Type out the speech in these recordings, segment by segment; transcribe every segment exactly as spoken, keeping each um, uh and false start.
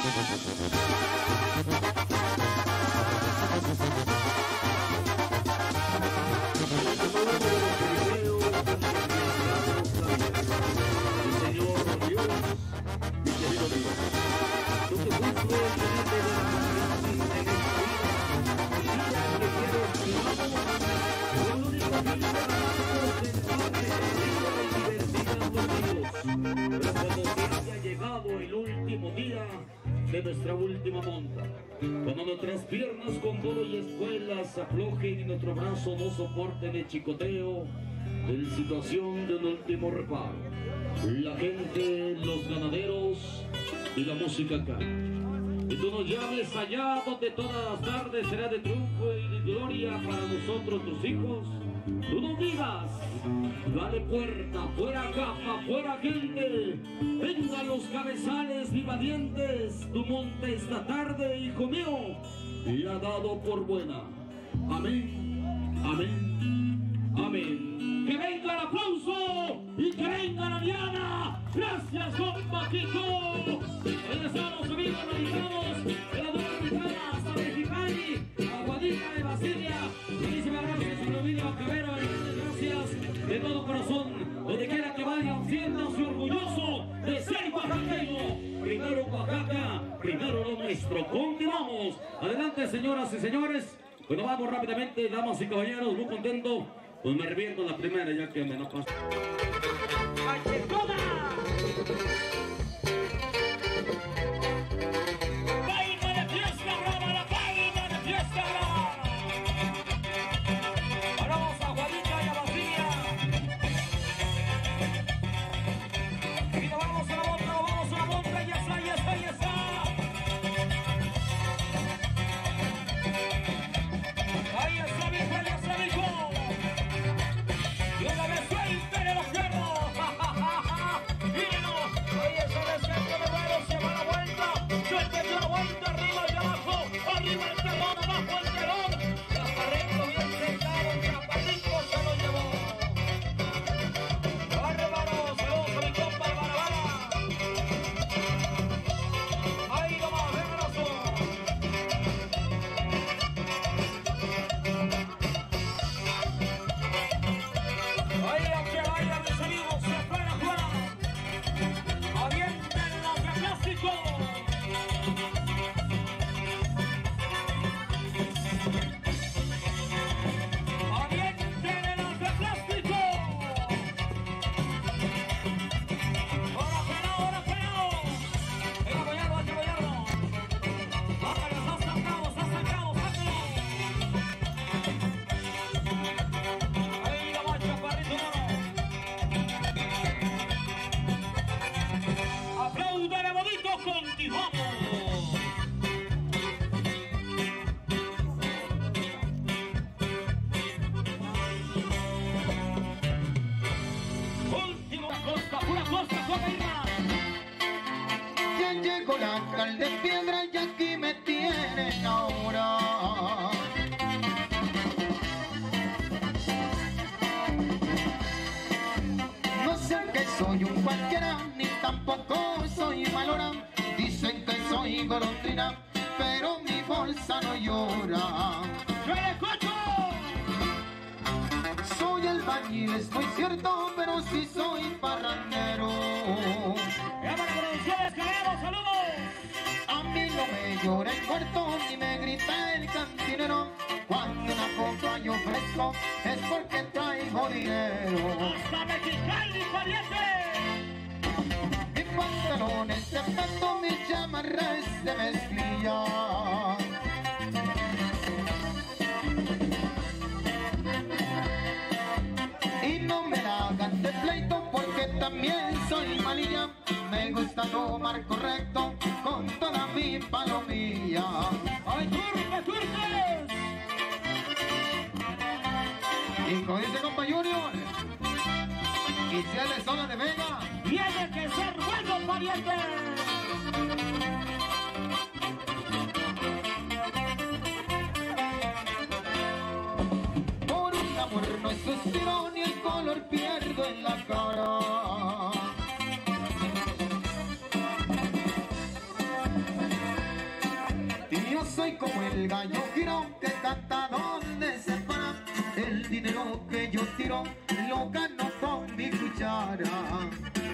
De nuestra última monta, cuando nuestras piernas con todo y espuelas aflojen y nuestro brazo no soporte el chicoteo en situación de un último reparo, la gente, los ganaderos y la música acá. Y tú nos llames allá donde todas las tardes será de triunfo y de gloria para nosotros tus hijos. Tú nos digas, dale puerta, fuera capa, fuera gente, vengan los cabezales vivadientes, tu monte esta tarde, hijo mío, y ha dado por buena. Amén, amén, amén. Que venga el aplauso y que venga la diana. Gracias, compa Kiko. Ahí estamos, amigos radicamos de la Dura Mexicana hasta Mexicali, Aguadita de Basilia. Muchísimas gracias, señor Emilio Cabero. Gracias de todo corazón, donde quiera que vayan, siéntanse orgulloso de ser oaxaqueño. Primero Oaxaca, primero lo nuestro. Continuamos. Adelante, señoras y señores. Bueno, vamos rápidamente, damas y caballeros, muy contento. Pues me reviento la primera ya que me la paso. De piedra y aquí me tienen ahora. No sé que soy un cualquiera, ni tampoco soy valora. Dicen que soy golondrina, pero mi bolsa no llora. ¡Yo le escucho! Soy albañil, es muy cierto, pero sí soy parrandero. ¡Cámara Producciones, Calero, saludos! A mí no me llora el muerto ni me grita el cantinero. Cuando una copa yo ofrezco es porque traigo dinero. ¡Hasta Mexicali, pariente! Mi pantalón es de pato, mis chamarras de mezclilla. Y no me la hagan de pleito porque también soy malilla. Me gusta tomar correcto con toda mi palomilla. ¡Ay, turques, turques! Y como dice compa Junior, y si él es zona de Vega, ¡tiene que ser bueno, pariente! Por un amor no suspiro ni el color pierdo en la cara. el gallo girón que canta donde se para. El dinero que yo tiro lo gano con mi cuchara.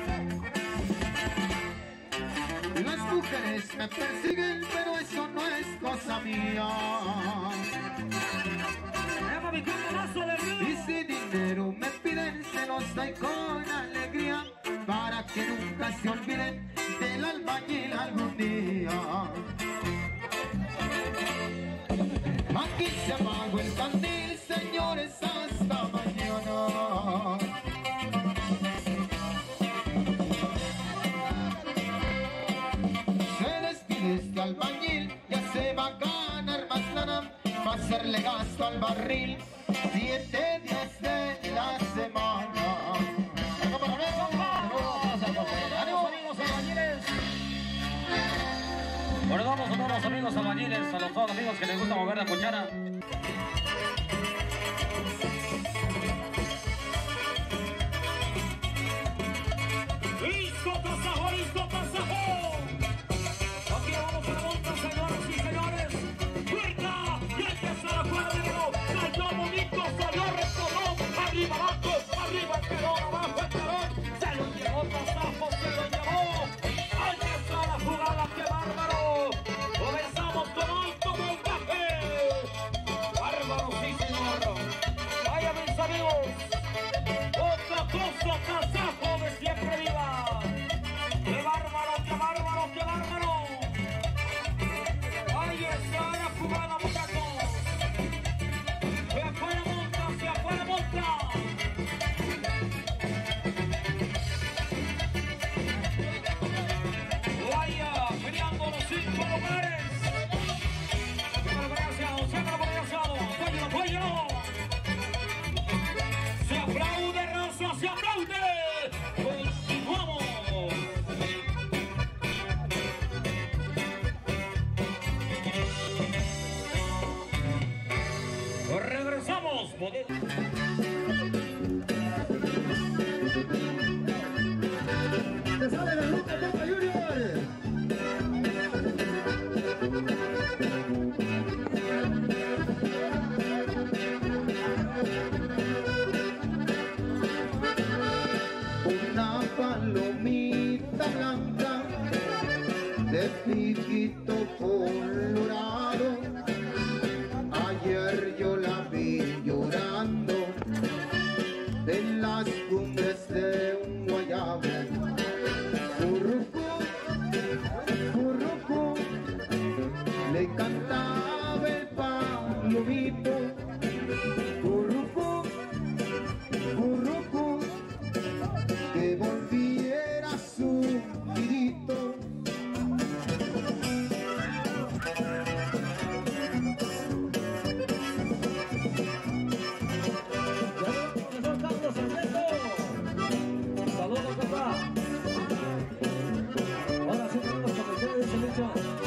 Las mujeres me persiguen, pero eso no es cosa mía. Y si dinero me piden, se los doy con alegría, para que nunca se olviden del albañil algún día. Aquí se apagó el candil, señores, hasta mañana. Se despide este albañil, ya se va a ganar más lana, va a hacerle gasto al barril siete días de la semana. Bueno, vamos a todos los amigos albañiles, a los todos amigos que les gusta mover la cuchara. ¡Listo, tasajo, listo, tasajo! Aquí vamos a la monta, señoras y señores. ¡Fuerza! ¡Y empieza la cuadra de nuevo! ¡Salió bonito, salió recto! ¡Arriba, abajo! ¡Arriba el telón, abajo el telón! ¡Se lo llevó tasajo, se lo llevó! ¡Ahí está la jugada, qué bárbaro! ¡Comenzamos con alto montaje! ¡Bárbaro, sí, señor! ¡Vaya, mis amigos! ¡Otra cosa, tasajo de siempre viva! ¡Qué bárbaro, qué bárbaro, qué bárbaro! ¡Ahí está la jugada, muchachos! ¡Se fue la monta, se fue la monta! ¡Vaya, peleando los cinco lugares! ¡Siempre apreciado, siempre apreciado! ¡Apóyalo, apóyalo! ¡Se aplaude, raza, se aplaude! ¡Continuamos! ¡Regresamos! ¡Te sale la ruta, Boca Junior! Una palomita blanca de piquito colorado, ayer yo la vi llorando en las cumbres de un guayabo. Currucú, currucú, le cantaba el palomito. Currucú, currucú, que volviera su nidito. Saludos, papá. Ahora sí tenemos comentarios de Lucho.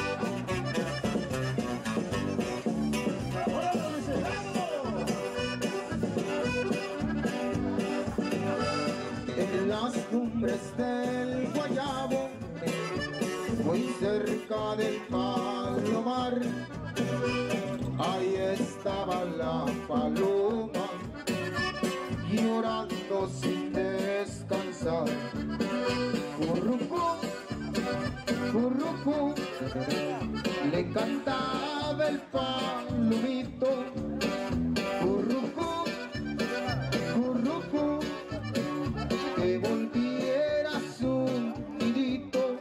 En las cumbres del guayabo, muy cerca del palomar, ahí estaba la paloma, llorando sin descansar. Currucú, currucú, le cantaba el palomito. Currucú, currucú, que volviera su nidito.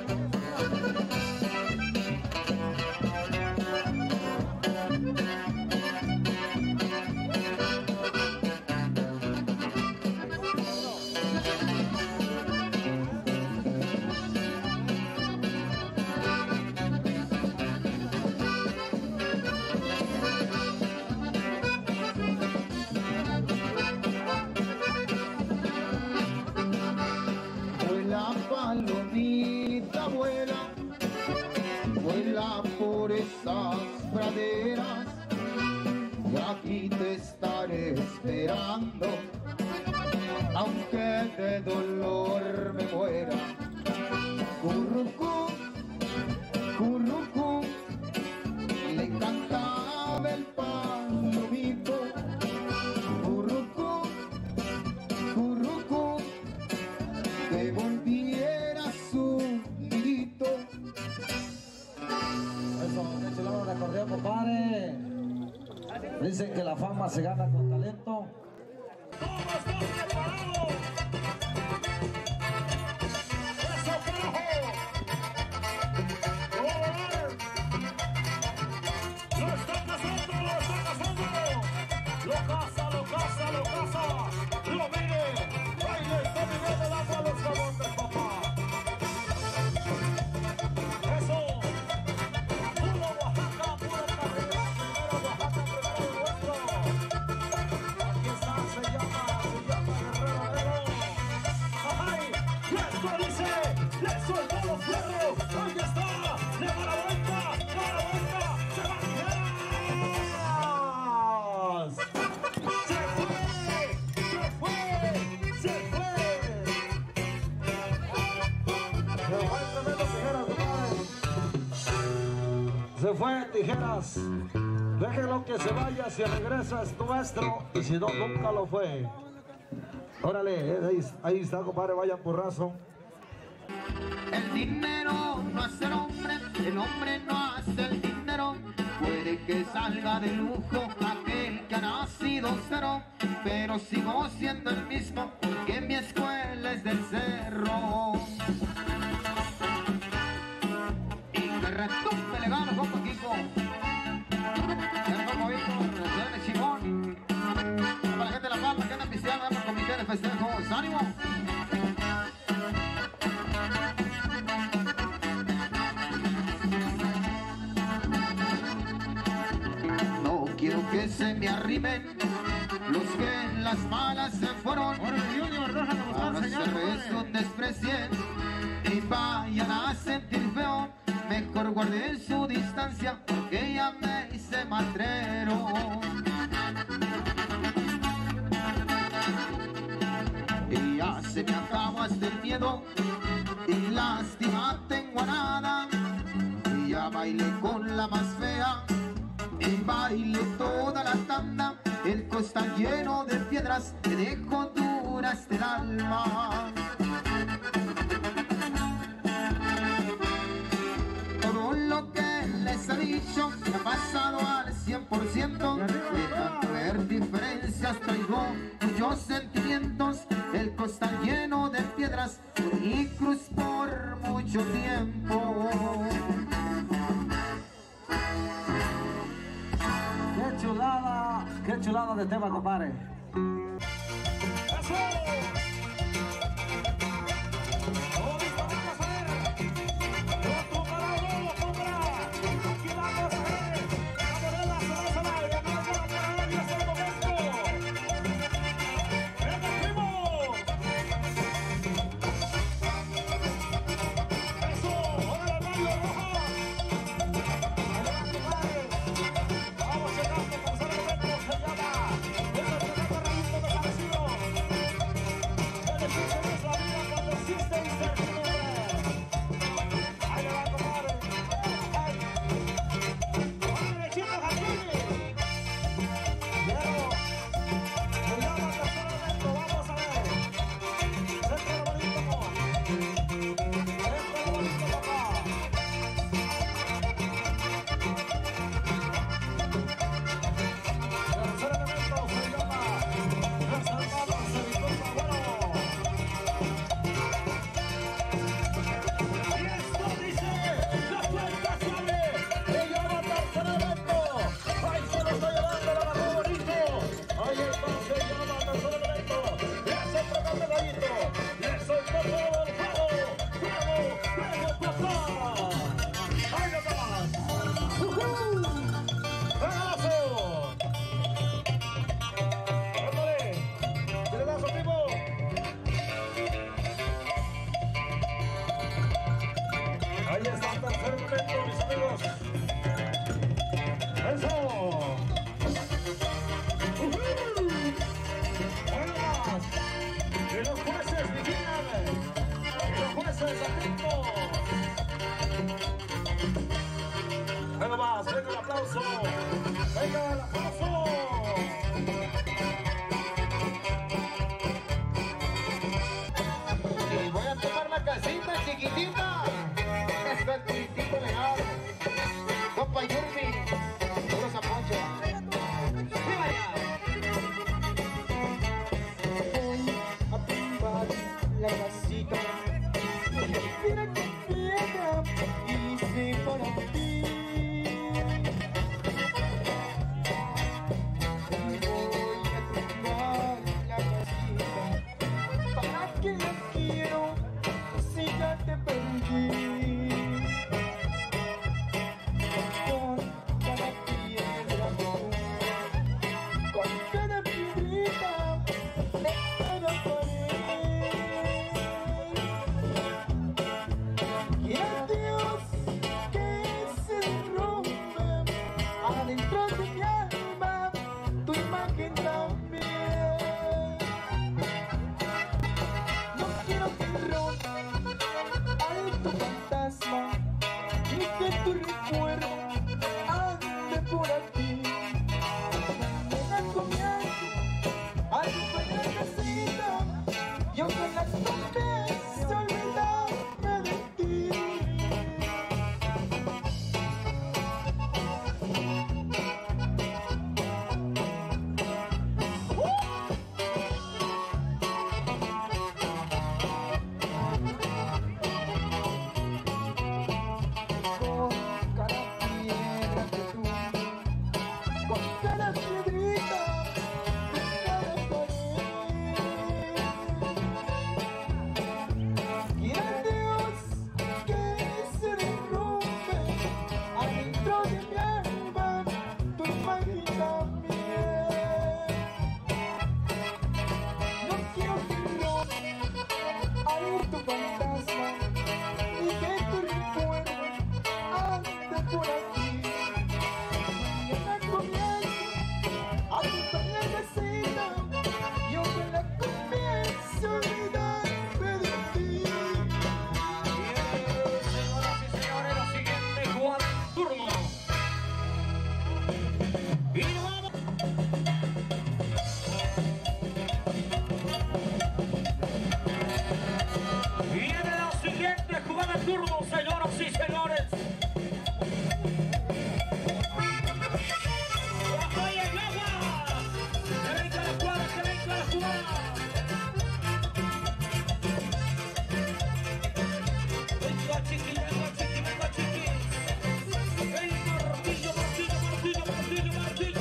Vuela palomita, vuela, vuela por esas praderas, y aquí te estaré esperando, aunque de dolor me muera. Currucú, currucú, le canta un lomito, currucú, currucú, que volviera su nidito. Eso, qué chulado de acordeón, compadre. Dicen que la fama se gana con talento. ¡Todos están preparados! ¡Eso, carajo! ¡Lo va a volar! ¡Lo está cazando, lo está cazando! ¡Lo caza, lo caza, lo caza! ¡Lo mire! ¡Baile, está mirando dando a los camotes, papá! ¡Eso! ¡Puro Oaxaca, puro carrera! ¡Primero Oaxaca, primero nuestro! Aquí está, se llama, se llama Guerrero Negro. ¡Ay! ¡Esto dice! ¡Le soltó los perros! ¡Ahí está! ¡Le va la vuelta! ¡Le va la vuelta! ¡Se va a tijeras! ¡Se fue! ¡Se fue! ¡Se fue! Se fue tremendo tijeras, compadre. Se fue tijeras. Déjenlo que se vaya, si regresa es nuestro y si no, nunca lo fue. Órale, ahí, ahí está, compadre, vayan porrazo. El dinero no hace el hombre, el hombre no hace el dinero. Puede que salga de lujo aquel que ha nacido cero, pero sigo siendo el mismo porque mi escuela es del cerro. Y que retumbe legal, compa Kiko. El compa Víctor, el chingón. Para la gente de La Palma que anda pisteando por comité de festejos. ¡Ánimo! No quiero que se me arrimen los que en las malas se fueron. Ahora se rezo, desprecien y vayan a sentir feo. Mejor guarden su distancia porque ya me hice matrero. Y ya se me acabó hasta el miedo y lástima tengo a nada. Y ya bailé con la más fea y bailé toda la tanda. El costal lleno de piedras me dejó dura hasta el alma. Todo lo que les he dicho me ha pasado al cien por ciento. De tanto ver diferencias traigo muchos sentimientos. El costal lleno de piedras por mi cruz por mucho tiempo. Qué chulada, qué chulada de tema, compadre. ¡Eso! ¡Todo listo, vamos a ver! ¡Lo tumbará o no lo tumbará! ¡Aquí vamos a ver! ¡La moneda se va al aire! ¡No se va a parar en este momento! ¡Venga, primo! ¡Eso! ¡Órale, Mario Roja! ¡Adelante, padre! ¡Vamos llegando! ¡Vamos a ver cómo se llama! ¡Es el primer rayito desaparecido! cada piedrita, de cada pared. Quiera Dios que se derrumbe adentro de mi alma tu imagen también. No quiero que no al ver tu fantasma y que tu recuerdo ande por aquí. Y en la comienzo a acompañar la cena, yo que la comienzo a olvidarme de ti. Señoras y señores, la siguiente jugada en turno. Y vamos. Viene la siguiente jugada en turno, señoras y señores. ¡Oye, el agua! ¡Que venga la jugada, que venga la jugada! Venga, chiqui, venga, chiqui, venga, chiqui. Venga, martillo, martillo, martillo, martillo, martillo.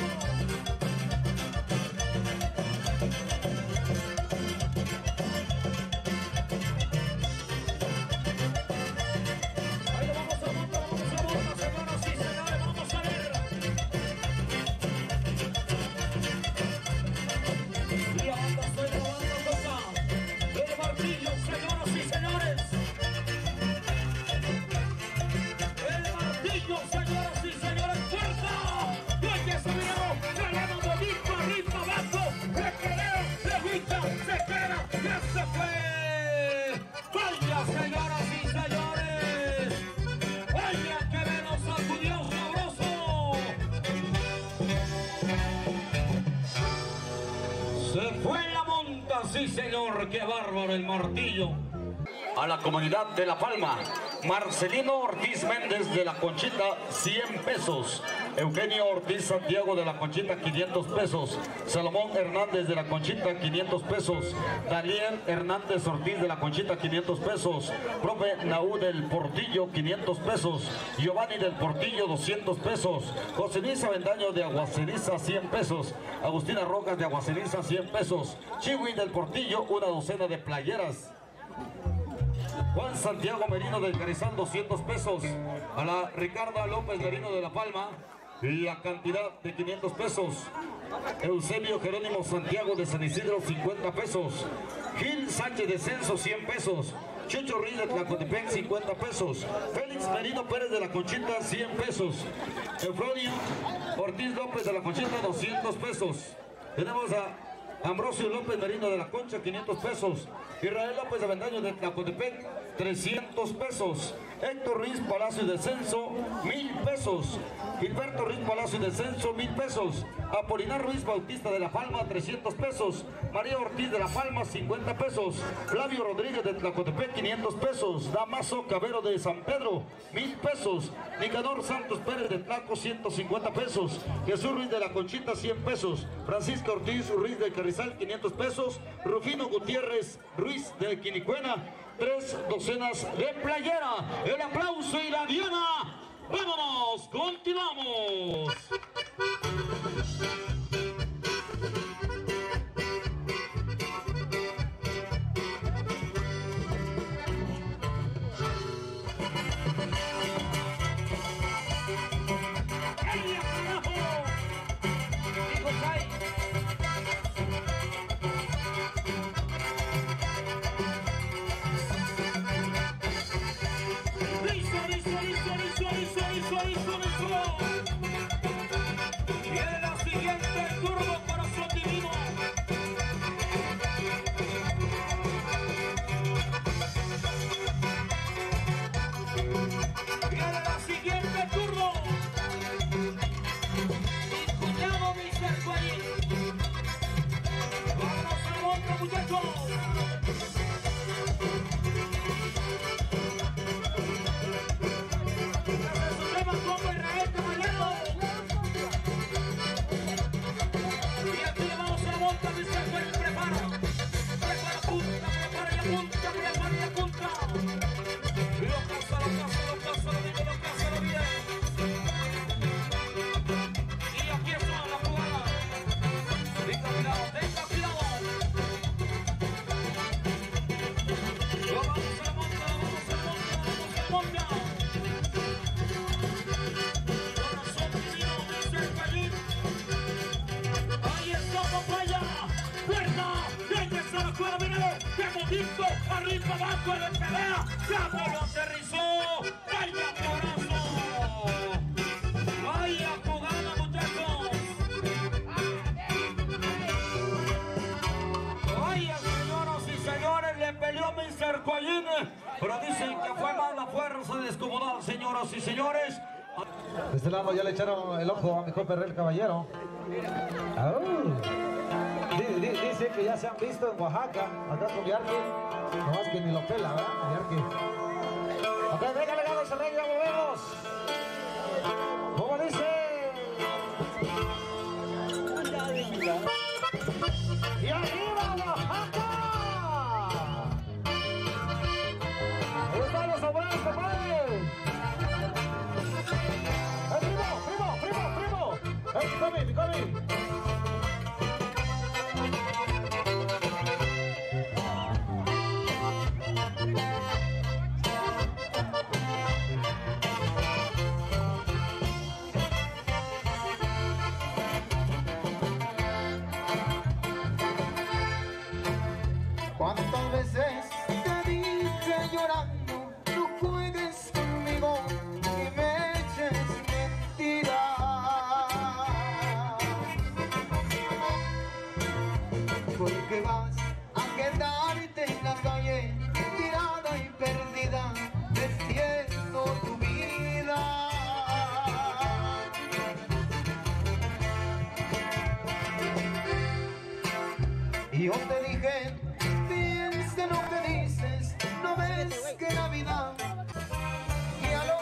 Ahí lo vamos a montar, vamos a montar, señoras y señores, vamos a ver. Y anda, estoy grabando cosa. El martillo, señoras y señores. El martillo, señoras y señores, fuerza. Oye, ese video, ganando bonito, arriba, abajo. Recorreo, se gusta, se queda, ya se fue. Vaya, señoras y señores. Vaya que me lo sacudió sabroso. Se fue la monta, sí señor, qué bárbaro el martillo. A la comunidad de La Palma, Marcelino Ortiz Méndez de La Conchita, cien pesos. Eugenio Ortiz Santiago de La Conchita, quinientos pesos. Salomón Hernández de La Conchita, quinientos pesos. Daniel Hernández Ortiz de La Conchita, quinientos pesos. Profe Naú del Portillo, quinientos pesos. Giovanni del Portillo, doscientos pesos. José Luis Avendaño de Aguaceriza, cien pesos. Agustina Rojas de Aguaceriza, cien pesos. Chiwi del Portillo, una docena de playeras. Juan Santiago Merino del Carizal, doscientos pesos. A la Ricarda López Merino de La Palma, la cantidad de quinientos pesos. Eusebio Jerónimo Santiago de San Isidro, cincuenta pesos. Gil Sánchez de Censo, cien pesos. Chucho Ruiz de Tlacotepec, cincuenta pesos. Félix Merino Pérez de La Conchita, cien pesos. Eufronio Ortiz López de La Conchita, doscientos pesos. Tenemos a Ambrosio López Merino de La Concha, quinientos pesos. Israel López Avendaño de Tlacotepec, trescientos pesos. Héctor Ruiz Palacio de Censo, mil pesos. Gilberto Ruiz Palacio de Censo, mil pesos. Apolinar Ruiz Bautista de La Palma, trescientos pesos. María Ortiz de La Palma, cincuenta pesos. Flavio Rodríguez de Tlacotepec, quinientos pesos. Damaso Cabero de San Pedro, mil pesos. Nicanor Santos Pérez de Tlaco, ciento cincuenta pesos. Jesús Ruiz de La Conchita, cien pesos. Francisco Ortiz Ruiz de Carrizal, quinientos pesos. Rufino Gutiérrez Ruiz de Quinicuena, tres docenas de playera. El aplauso y la diana. ¡Vámonos! ¡Continuamos! Viene la siguiente turno, corazón divino. Viene la siguiente turno. Mi cuñado mister Cuelli. Vamos a monta, muchachos. Y aquí está la jugada. Benedicto, arriba abajo de pelea, ya me lo aterrizó, vaya abrazo, vaya jugada muchachos, vaya señoras y señores, le peleó mister Coyín, pero dicen que fue más la fuerza descomunal, señoras y señores. De este lado ya le echaron el ojo a mi compa el Caballero. Oh. Dice que ya se han visto en Oaxaca, acá con Yarqui, nomás que ni lo pela, ¿verdad? Yarqui. Ok, venga, legado, se rey, ya volvemos. ¿Cómo dice? ¡Y arriba, Oaxaca! Ahí están los abuelos, compadre. ¡Eh, primo, primo, primo, primo! ¡Eh, mi comi, mi comi! ¿Cuántas veces te dije llorando, no juegues conmigo y me eches mentiras? Porque vas a quedarte en la calle, tirada y perdida, perdiendo tu vida. Y yo te dije, piensa lo que dices, no ves que la vida ya lo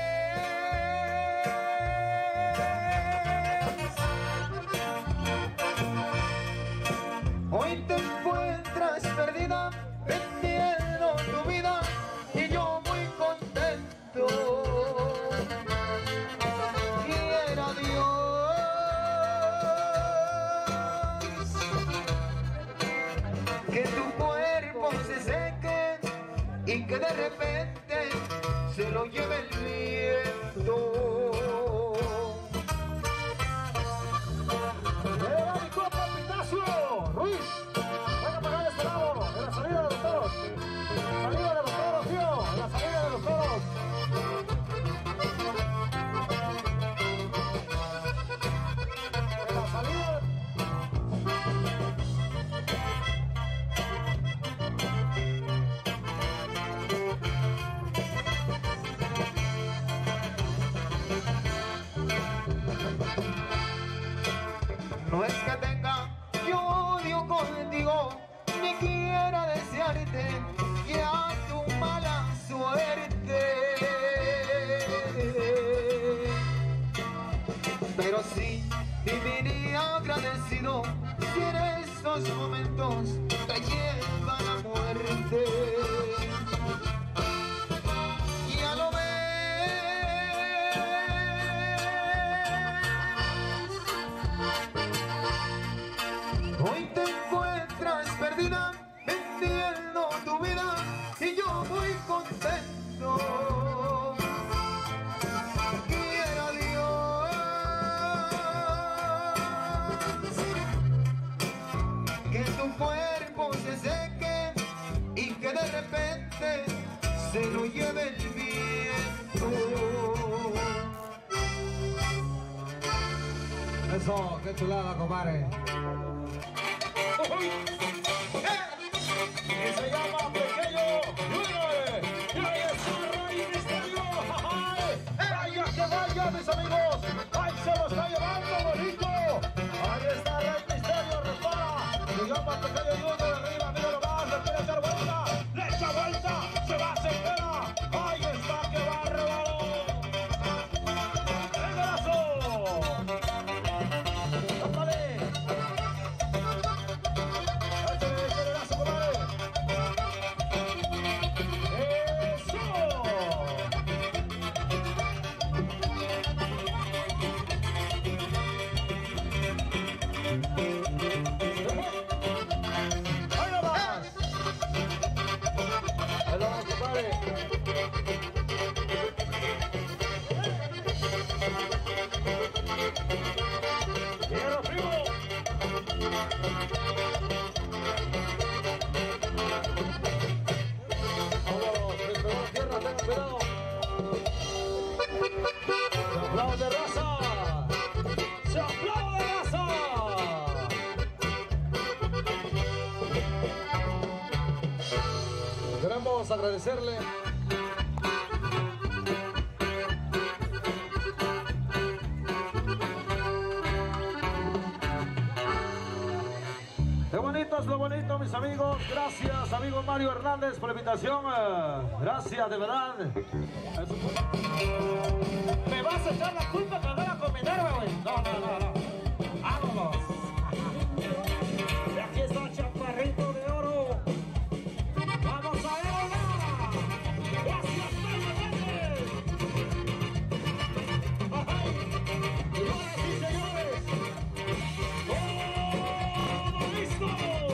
ves. Hoy te encuentras perdida, perdiendo tu vida, y yo muy contento. Quiera Dios que tu cuerpo se seque y que de repente se lo lleve el viento. ¡Llega mi compa Ignacio Ruiz! Venga para acá de este lado, en la salida de los toros. Salida de los toros, tío, en la salida de los toros. En la salida de... No es que tenga yo odio contigo, ni quiera desearte ya tu mala suerte, pero sí viviría agradecido si en estos momentos te lleva la muerte. Ya lo ves. Hoy te encuentras perdida, vendiendo tu vida, y yo muy contento. Quiera Dios que tu cuerpo se seque y que de repente se lo lleve el viento. Eso, qué chulada, compadre. Que se llama Pequeño Junior. Y ahí está Rey Misterio. Vaya que vaya, mis amigos. Ahí se lo está llevando bonito. Ahí está Rey Misterio, repara. Se llama Pequeño Junior arriba, mira nomás, le quiere echar vuelta. Le echa vuelta, se va, se espera. Ahí está, que va rebalo. ¡El brazo! ¡Tópale! todos agradecerle. Qué bonito es lo bonito, mis amigos. Gracias, amigo Mario Hernández, por la invitación. Gracias, de verdad. ¿Me vas a echar la culpa que andar a combinarme, güey? No, no, no, no. ¡Vámonos! Y aquí está Chaparrito de Oro. ¡Vamos a verla! ¡Gracias, Mario Hernández! ¡Ajá! ¡Señoras y señores! ¡Todo listo!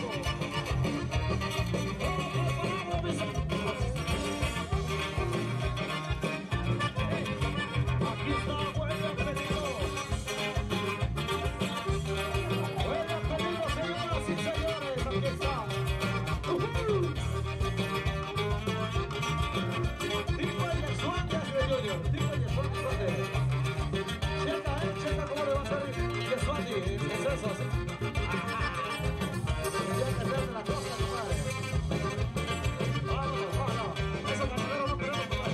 ¡Todo preparado, mis amigos! Aquí está, buen apetito. Buen apetito, señoras y señores. Aquí está. Uh-huh. Tipo el de Suárez de Junior. Tipo el de Suárez. Checa, eh, checa cómo le va a salir. De Suárez, es eso. Tendría que ser de la cosa, compadre. Vámonos, vámonos. Eso ganadero no queremos, compadre.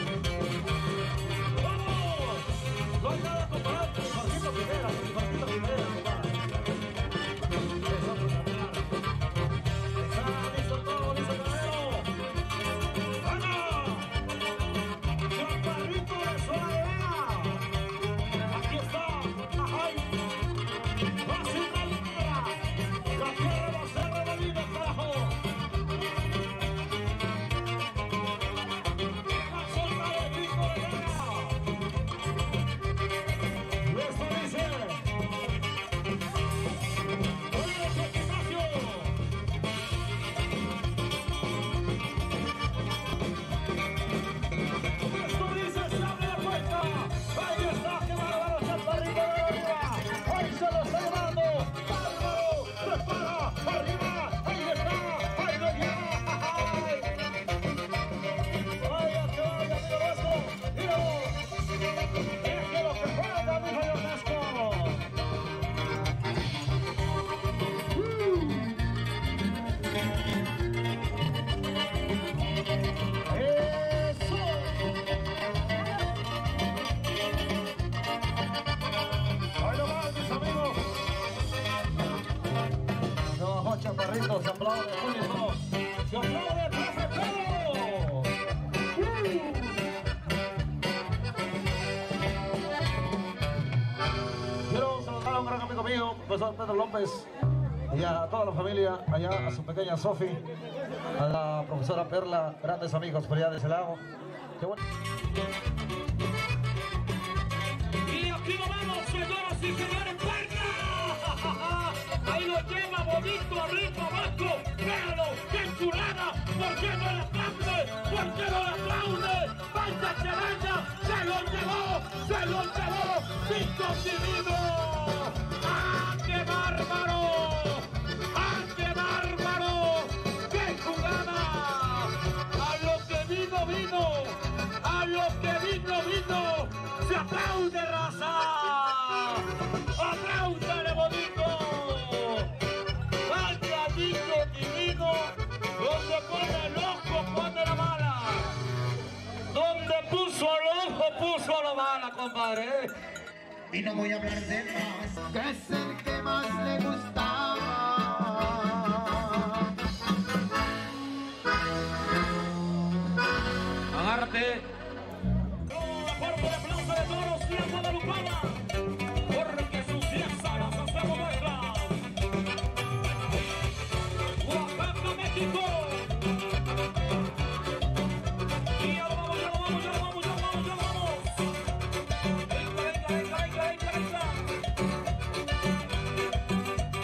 ¡Vamos! No hay nada comparado con el Marquito Rivera, con el Marquito Rivera, compadre. Eso, pues, ganar. Está listo todo, listo el ganadero. ¡Gana! Chaparrito de Zona de Vega. Aquí está. ¡Ajay! ¡Fácil de Lindera! ¡La tierra va a ser revolvida, carajo! ¡La zona de Pico de Vega! Esto dice: ¡Oye, su gimnasio! Esto dice: ¡se abre la puerta! ¡Ahí está! ¡Qué bárbaro! ¡Chaparrito de arriba! ¡Ahí se lo está llevando! ¡Bárbaro! ¡Prepara! ¡Arriba! ¡Ahí está! ¡Ahí lo lleva! ¡Ay! ¡Vaya que vaya, amigo Vasco! ¡Míralo! ¡Déjelo que juega, amigo Vasco! ¡Eso! ¡Ahí lo van, mis amigos! No, Chaparrito, se aplaude, público. ¡Se aplaude, profe Pedro! Quiero saludar a un gran amigo mío, profesor Pedro López, y a toda la familia, allá a su pequeña Sofi, a la profesora Perla, grandes amigos por allá de ese lado. Qué bueno. Y aquí lo vemos, señoras y señores, ¡Perla! Ahí lo lleva bonito, rico, abajo. ¡Véalo! ¡Qué chulada! ¿Por qué no le aplaude? ¿Por qué no le aplaude? ¡Falta que vaya! ¡Se lo llevó! ¡Se lo llevó! ¡Pico divino! ¡Ah, qué bárbaro! ¡Ah, qué bárbaro! ¡Qué jugada! ¡A lo que vino, vino! ¡A lo que vino, vino! ¡Se aplaude, raza! ¡Apláudale, bonito! ¡Vaya niño divino! Donde pone el ojo, pone la bala. Donde puso el ojo, puso la bala, compadre. Y no voy a hablar de más, que es el que más le gustaba. Agárrate. Fuerte el aplauso de todos los días guadalupana, porque sus fiestas las hacemos nuestras. Oaxaca, México. Y ya lo vamos, ya lo vamos, ya lo vamos, ya lo vamos, ya lo vamos. Venga, venga, venga, venga, venga, venga.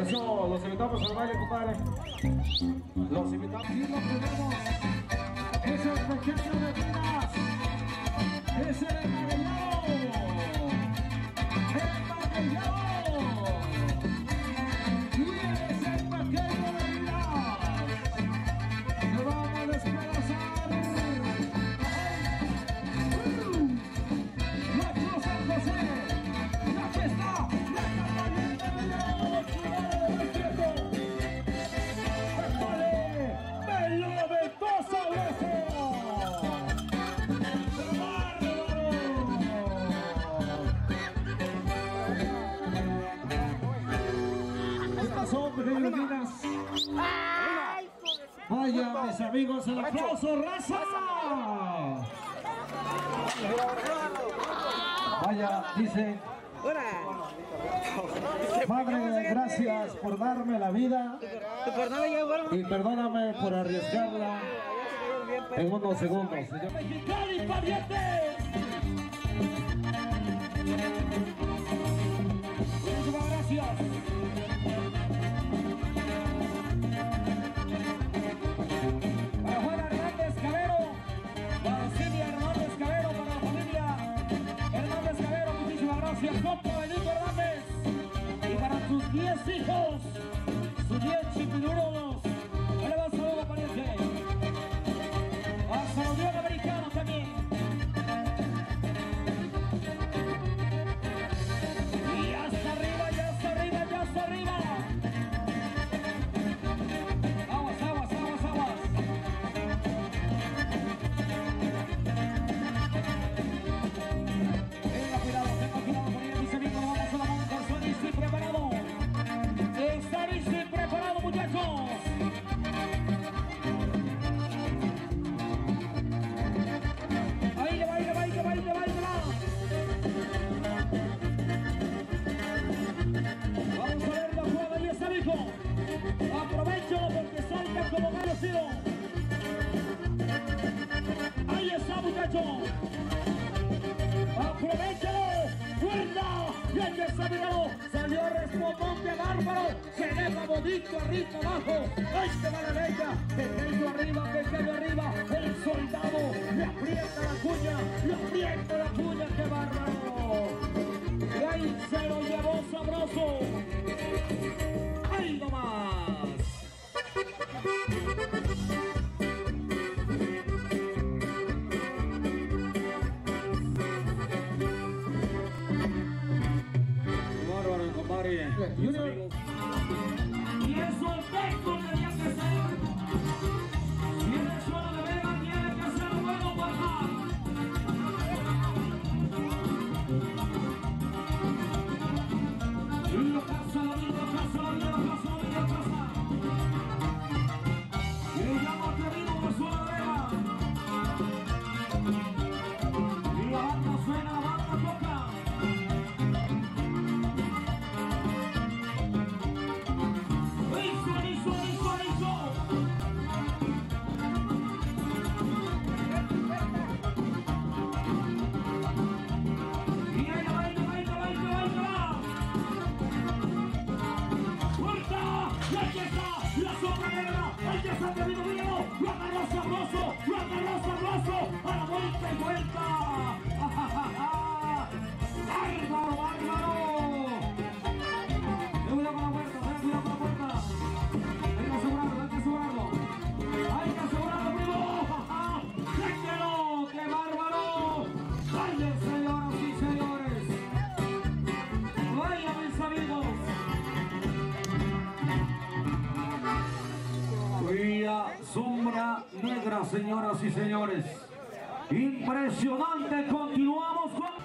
Eso, los invitamos al baile, compadre. Los invitamos. Y lo tenemos. Es el pequeño de Minas. Es el Magallao. El Magallao. Y es el pequeño de Minas. Se van a despedazar. La Cruz San José. La fiesta. Vaya, mis amigos, el aplauso, raza. Vaya, dice. Padre, gracias por darme la vida y perdóname por arriesgarla en unos segundos. Mexicali, pariente. Muchísimas gracias. Para Juan Hernández Cabero, para Silvia Hernández Cabero, para la familia Hernández Cabero, muchísimas gracias. Compa Benito Hernández, y para sus diez hijos, sus diez chipiruros, le va a saludo, pariente. Hasta la Unión Americana también. Y hasta arriba, ya hasta arriba, ya hasta arriba. Aguas, aguas, aguas, aguas. Tenga cuidado, tenga cuidado con ir, mis amigos. Vamos a la monta, está listo y preparado. Está listo y preparado, muchachos. Baile, baile, baile, baile, baile. Vamos a ver la jugada y está listo. Aprovecho porque salta como conocido. Ahí está, muchachos. Aprovechalo. ¡Fuerza! Y el desafiliado salió respondente bárbaro. Se deja bonito arriba abajo. Ahí se va la derecha. Pequeño arriba, pequeño arriba. El soldado le aprieta la cuña. Le aprieta la cuña. ¡Qué bárbaro! Y ahí se lo llevó sabroso. ¡Ahí nomás! Bárbaro, compadre. Junior. Y eso el Beto tenía que ser. Y el suelo de Vega tiene que ser bueno para bajar. Y lo pasa, lo mismo pasa, lo mismo pasa, lo mismo pasa. Y ya no ha tenido el suelo de Vega. Y la banda suena, la banda toca. Lo agarró sabroso, lo agarró sabroso, a la vuelta y vuelta. ¡Bárbaro, bárbaro! Ten cuidado con la puerta, ten cuidado con la puerta. Hay que asegurarlo, hay que asegurarlo. Hay que asegurarlo, primo. ¡Déjelo! ¡Qué bárbaro! ¡Vaya, señoras y señores! ¡Vaya, mis amigos! Vía sombra negra, señoras y señores. Impresionante, continuamos con...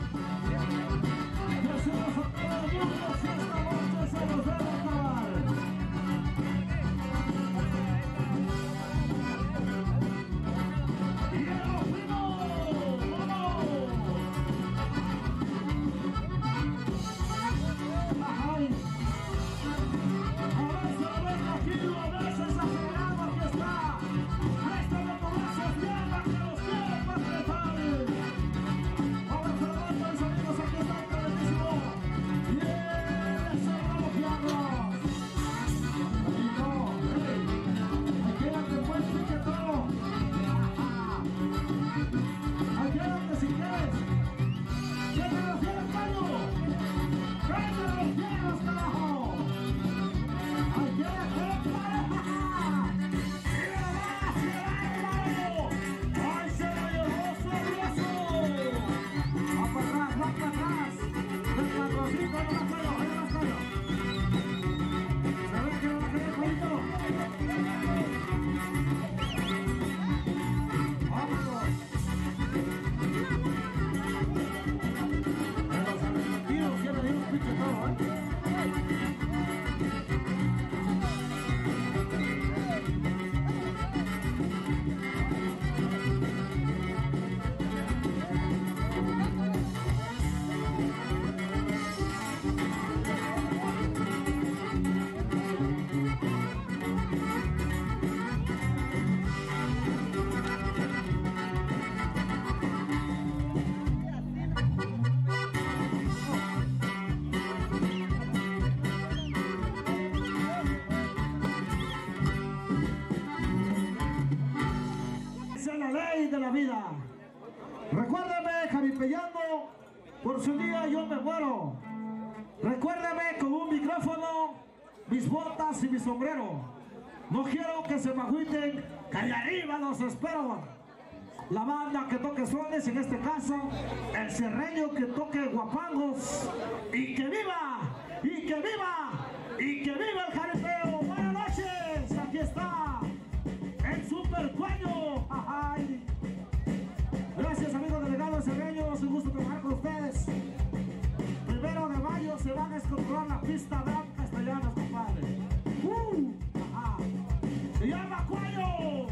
atropellando, por su día yo me muero. Recuérdeme con un micrófono, mis botas y mi sombrero. No quiero que se me agüiten, que allá arriba los espero. La banda que toque sones, en este caso, el serreño que toque guapangos. ¡Y que viva! ¡Y que viva! ¡Y que viva el jaripeo! ¡Buenas noches! Aquí está el Super Cuaño. ¡Ay! Gracias, amigos delegados serreños, un gusto trabajar con ustedes. Primero de mayo se van a descontrolar la pista de castellanos, compadre. ¡Uh! ¡Ajá! ¡Se llama Cuaño!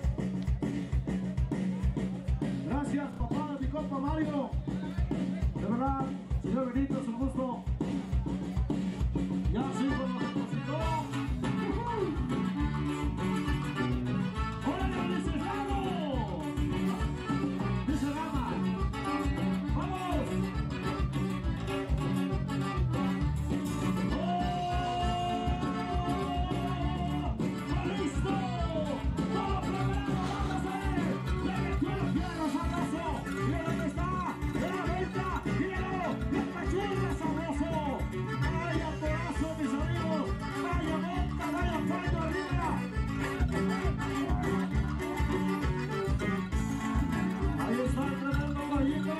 Gracias, papá de mi compa Mario. De verdad, señor Benito, es un gusto. Ya sigo con los compositor. ¡Órale, dice Ramo! Dice Rama. ¡Vamos! ¡Oh! ¡Listo! ¡Todo preparado! ¡Vamos a ver! ¡Le metió los fierros al lazo! ¡Mira dónde está! ¡De la vuelta! ¡Míralo! ¡La pachurra sabroso! ¡Vaya pedazo, mis amigos! ¡Vaya monta! ¡Vaya Cuaño arriba! ¡Ahí está el tremendo gallito!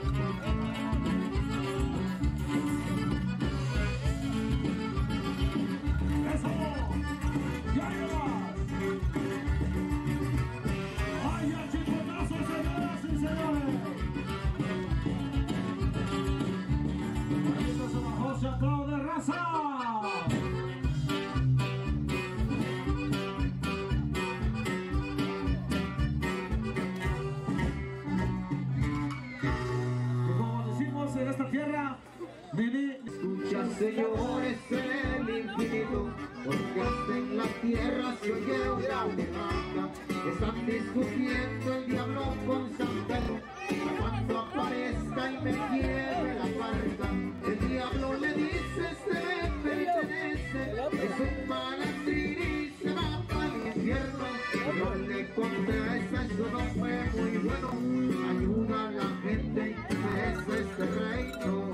¡Eso! ¡Ya llevas! ¡Vaya chicotazo, señoras y señores! Ahorita se bajó, se aplaude, raza. Y como decimos en esta tierra, Dini. Escucha, señores, el infinito, porque hasta en la tierra se oye una demanda. Están discutiendo el diablo con San Pedro, cuando aparezca y me quiebre la barca. El diablo le dice, este me pertenece, es un malandrín y se va para el infierno. Yo le contesta, eso no fue muy bueno, ayuda a la gente que es este reino.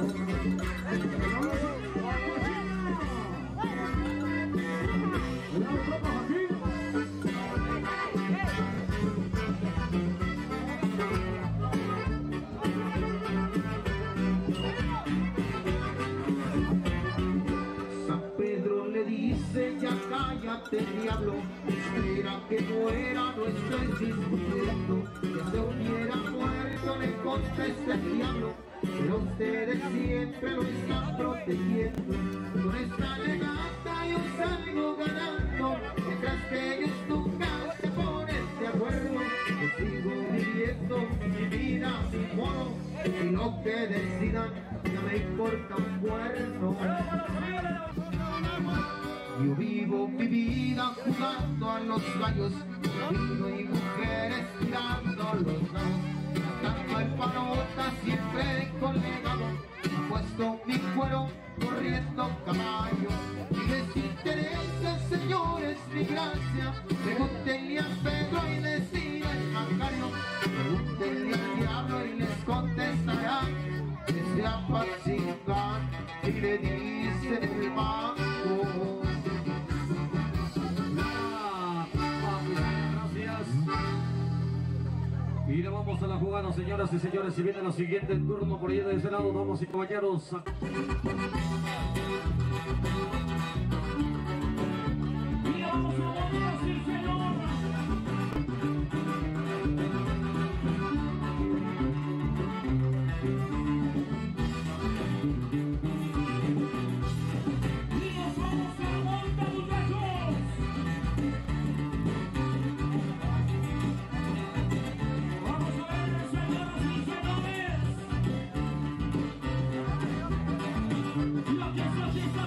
San Pedro le dice, ya cállate, diablo, espera que muera, no estés discutiendo. Que se hubiera muerto, le contesta el diablo, pero ustedes siempre lo están protegiendo. Con esta legata yo salgo ganando, mientras que ellos nunca se ponen de acuerdo. Yo sigo viviendo mi vida, mi modo, y lo que decidan ya me importa un cuerno. Yo vivo mi vida jugando a los gallos, vino y mujeres tirando los dados, cantando el palota siempre colgado, puesto mi cuero corriendo caballo. Y les interesa, señores, mi gracia, pregúntenle a Pedro y decida el Macario, pregúntenle al diablo y les contestará que se apacigan y le dicen el mago. Y le vamos a la jugada, señoras y señores. Si viene la siguiente en turno por ahí de ese lado, damas y caballeros. Y vamos a volver, sí, señor. Y nos vamos a la monta, muchachos. Vamos a ver, señoras y señores. Y aquí está, aquí está.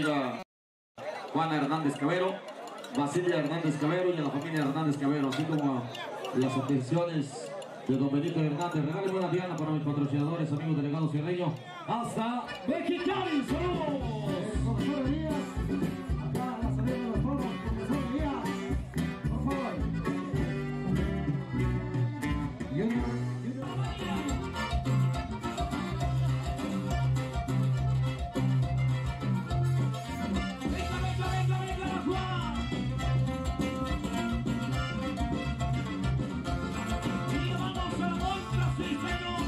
amiga Juana Hernández Cabero, Basilia Hernández Cabero y a la familia Hernández Cabero, así como las atenciones de don Benito Hernández. Regale buena Diana para mis patrocinadores, amigos delegados sierreños. Hasta Mexicali, saludos. Profesor Díaz, acá a la salida de los foros, profesor Díaz, por favor. Junior, Venga, venga, venga, venga, la Juan. Y vamos a la monta, sí señor.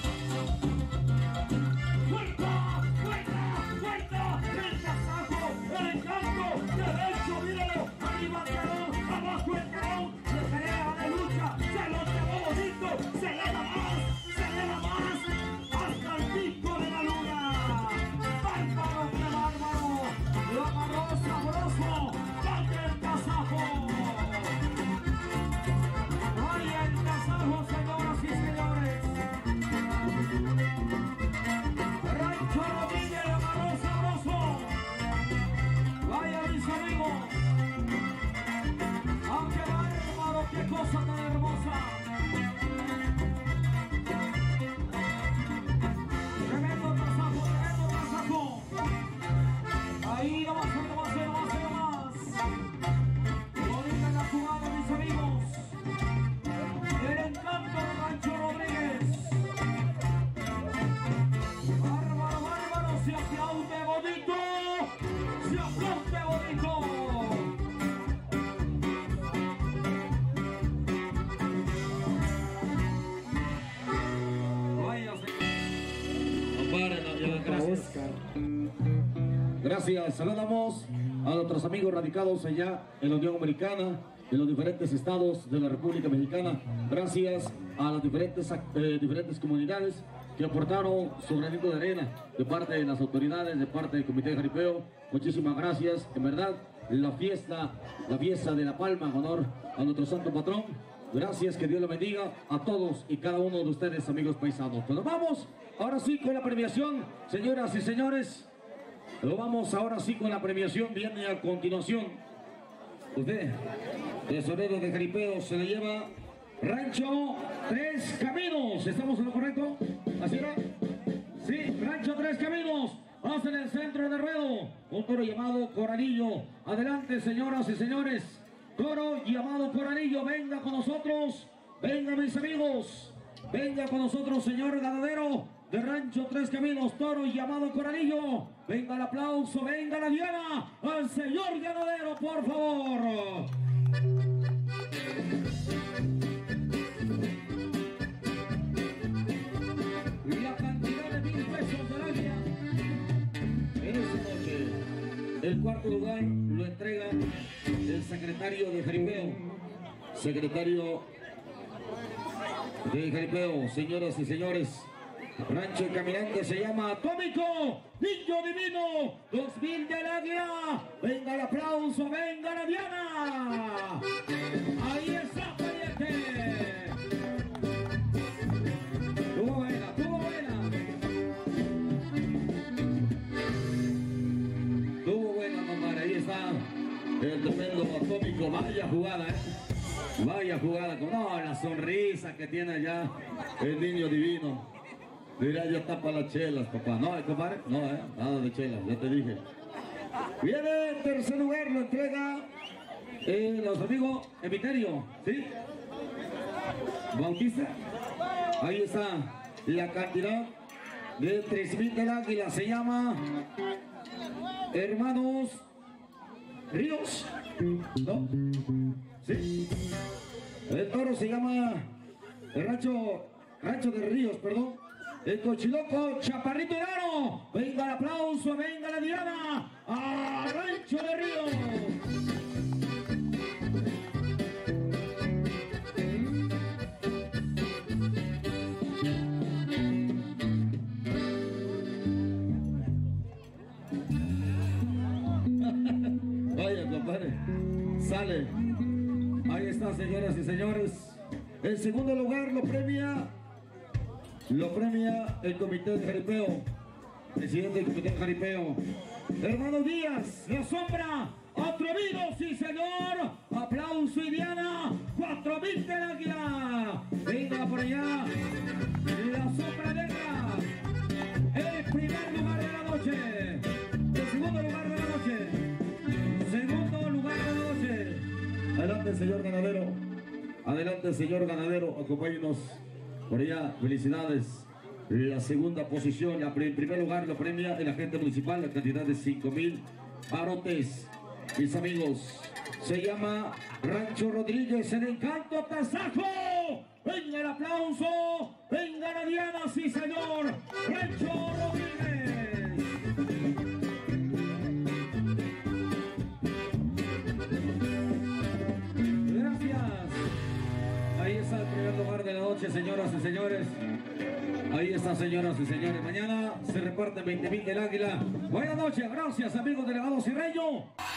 Fuerza, fuerza, fuerza. El casaco, el encanto, derecho, míralo. Arriba el calor, abajo el calor. Se pelea de lucha, se lo llevó bonito. Se eleva más, se eleva más. Hasta el pico de la luna. Bárbaro, qué bárbaro. Lo amarró sabroso. ¡Vaya el casaco! ¡Vaya el casaco, señoras y señores! Rancho Rodríguez lo amarró sabroso. ¡Vaya mis amigos! ¡Aunque bárbaro, qué cosa tan hermosa! Tremendo casaco, tremendo casaco. Ahí nomás, nomás, nomás, nomás. Bonita la jugada, mis amigos. El encanto de Rancho Rodríguez. Bárbaro, bárbaro, se aplaude bonito. Se aplaude bonito. Vaya, Gracias. Gracias. Saludamos a nuestros amigos radicados allá en la Unión Americana, en los diferentes estados de la República Mexicana. Gracias a las diferentes, eh, diferentes comunidades que aportaron su granito de arena de parte de las autoridades, de parte del Comité de Jaripeo. Muchísimas gracias. En verdad, la fiesta, la fiesta de La Palma, en honor a nuestro santo patrón. Gracias, que Dios lo bendiga a todos y cada uno de ustedes, amigos paisanos. Pues nos vamos ahora sí con la premiación, señoras y señores. Lo vamos ahora sí con la premiación. Viene a continuación. Usted, tesorero de Jaripeo, se le lleva Rancho Tres Caminos. ¿Estamos en lo correcto? ¿Así era? Sí, Rancho Tres Caminos. Vamos en el centro de ruedo. Un toro llamado Coralillo. Adelante, señoras y señores. Toro llamado Coralillo, venga con nosotros. Venga, mis amigos. Venga con nosotros, señor ganadero de Rancho Tres Caminos, toro llamado Coralillo. Venga el aplauso, venga la diana al señor ganadero, por favor. La cantidad de mil pesos del águila en esta noche. El cuarto lugar lo entrega el secretario de Jaripeo. Secretario de Jaripeo, señoras y señores. Rancho El Caminante se llama Atómico, Niño Divino, dos mil del Águila. Venga el aplauso, venga la diana. Ahí está, pariente. Tuvo buena, tuvo buena. Tuvo buena, compadre. Ahí está el tremendo Atómico. Vaya jugada, eh. Vaya jugada. Con no, la sonrisa que tiene allá el Niño Divino. Mira, ya tapa las chelas, papá. No, compadre, no, eh, nada de chelas, ya te dije. Viene en tercer lugar, lo entrega eh, los amigos Emiterio, ¿sí? Bautista. Ahí está la cantidad de tres mil del Águila. Se llama Hermanos Ríos, ¿no? Sí. El toro se llama el rancho, rancho de Ríos, perdón. El Cochiloco Chaparrito Herano. Venga el aplauso, venga la diana a Rancho de Ríos. Vaya, compadre, sale. Ahí está, señoras y señores. El segundo lugar lo premia Lo premia el Comité de Jaripeo, presidente del Comité de Jaripeo, Hermano Díaz, la sombra, atrevido, sí señor. Aplauso y Diana, cuatro mil del Águila. Venga por allá, la sombra negra. El primer lugar de la noche. El segundo lugar de la noche. Segundo lugar de la noche. Adelante, señor ganadero. Adelante, señor ganadero. Acompáñenos por allá. Felicidades. La segunda posición, en primer lugar lo premia el agente municipal, la cantidad de cinco mil barotes. Mis amigos, se llama Rancho Rodríguez, el Encanto Tasajo. Venga el aplauso, venga la Diana, sí señor, Rancho Rodríguez. Gracias. Ahí está el primer lugar de la noche, señoras y señores. Ahí está, señoras y señores. Mañana se reparten veinte mil del Águila. Buenas noches, gracias amigos delegados y Reyo.